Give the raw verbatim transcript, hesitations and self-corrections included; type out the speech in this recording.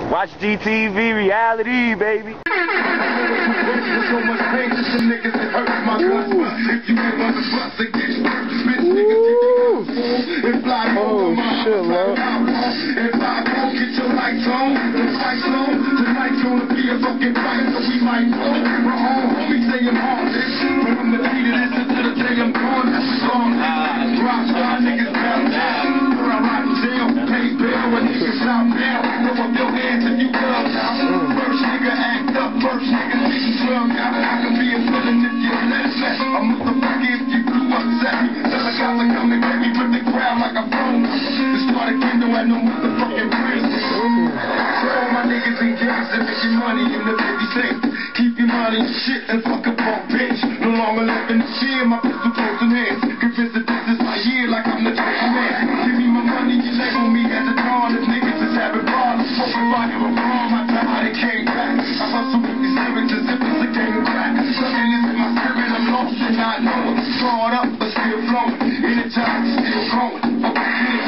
Watch G T V reality, baby. So much pain to some niggas that hurt my guts. If you get on the bus, they get bitch niggas get and fly oh shit, love. And fly won't get your lights on. The lights on. Tonight's gonna be a fucking fight, so we might go. We're all homies saying all this. But I'm the leader, this until the day I'm gone. That's a song. Rock star niggas down down. Where I ride in jail, pay bail when niggas out now. Throw up your hands if you love now. First nigga act up, first nigga nigga drug out. I can be a villain if you let it. I'm motherfucker if you do upset me. Tell a cop to come and get me with the crowd like a phone. This part again, don't have no motherfucking risk. So all my niggas in gangs and make your money in the fifty cents. Keep your money and shit and fuck a punk bitch. No longer living the fear, my pistol close in hands. Convinced that this is my year like I'm the chosen man. Give me my money, you label me as a dawn. If niggas is having problems, smoking fire or wrong, I tell how they came back. I hustle with these lyrics as if it's a game of crack. Something is in my spirit, I'm lost and not knowing. Scarred up but still flowing. Energized, still growing.